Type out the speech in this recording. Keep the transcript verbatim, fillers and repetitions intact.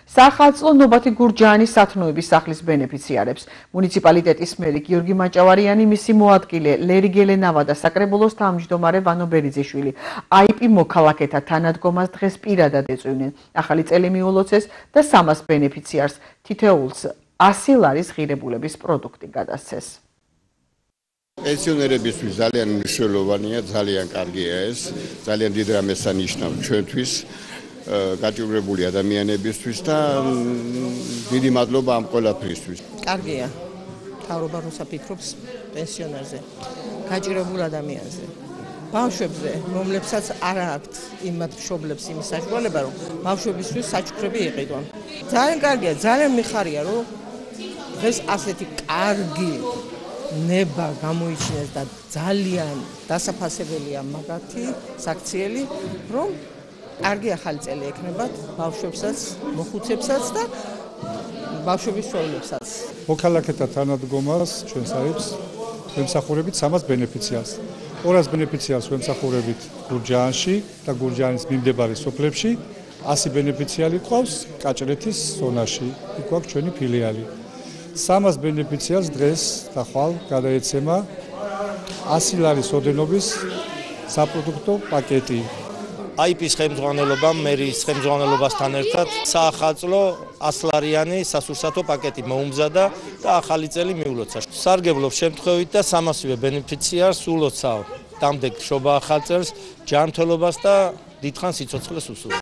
საახალწლო ნობათი გურჯაანის სათნოების სახლის ბენეფიციარებს მუნიციპალიტეტის მერი გიორგი მაჭავარიანი, მისი მოადგილე ლერი გელენავა და საკრებულოს თავმჯდომარე ვანო ბერიძიშვილი აიპი მოქალაქეთა თანადგომას დღეს პირადად ეწვივნენ. ახალი წელი მიულოცეს და სამას ბენეფიციარს თითოეულს ასი ლარის ღირებულების პროდუქტი გადასცეს. პენსიონერებისთვის ძალიან მნიშვნელოვანია, ძალიან კარგია ეს, ძალიან დიდ რამეს ანიშნავს ჩვენთვის, გაჭირვებული ადამიანებისთვის და დიდი მადლობა ამ ყველაფრისთვის. კარგია. მთავრობა როცა ფიქრობს პენსიონერზე, გაჭირვებულ ადამიანზე. ბავშვებზე, რომლებსაც არ აქვთ იმათ მშობლებს იმის საშუალება, რომ ბავშვებისთვის საჩუქრები იყიდონ. ძალიან კარგია, ძალიან მიხარია, რომ დღეს ასეთი კარგი ნება გამოიჩინეს და ძალიან დასაფასებელია მაგათი საქციელი, რომ კარგი ახალი წელი ექნებათ ბავშვებსაც, მოხუცებსაც და ბავშვების სვლებსაც. მოქალაქეთა თანადგომას ჩვენს აიპს ვემსახურებით სამას ბენეფიციარს. ორას ბენეფიციარს ვემსახურებით გურჯაანში და გურჯაანის მიმდებარე სოფლებში, ასი ბენეფიციარი ყავს კაჭრეთის ზონაში, იქ გვაქვს ჩვენი ფილიალი. სამას ბენეფიციარს დღეს და ხვალ გადაეცემა ასი ლარის ოდენობის საპროდუქტო პაკეტი. აიპის ხელმძღვანელობამ, მერის ხელმძღვანელობასთან ერთად საახალწლო ასლარიანი სასურსათო პაკეტი მოუმზადა და ახალი წელი მიულოცა. სარგებლობ შემთხვევით და სამასივე ბენეფიციარს ულოცავ დამდეგ შობა ახალ წელს, ჯანმრთელობას და დიდხანს სიცოცხლეს უსურვებ.